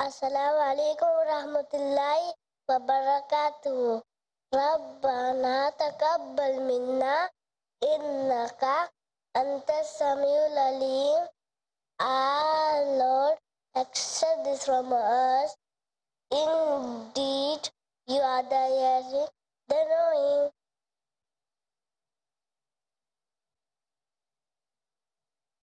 Assalamu alaikum warahmatullahi wabarakatuh. Rabbana taqabbal minna innaka antas samiul alim. Our Lord, accept this from us. Indeed, you are the hearing, the knowing.